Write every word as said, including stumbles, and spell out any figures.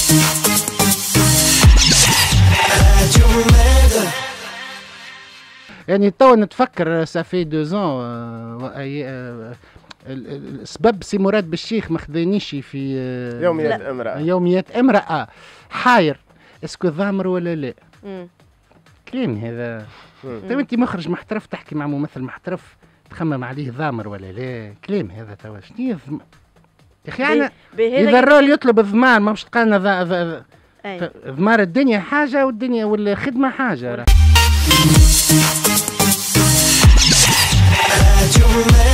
يعني تو نتفكر سافي دوزون سبب سي مراد بالشيخ ما خذانيش في يوميات امرأة يوميات امرأة حاير اسكو ضامر ولا لا؟ مم. كلام هذا. تو انت مخرج محترف تحكي مع ممثل محترف تخمم عليه ضامر ولا لا؟ كلام هذا توا شنو يا اخي انا اذا الرول يطلب الضمان ما مش تلقانا ضمار الدنيا حاجه والدنيا والخدمه حاجه.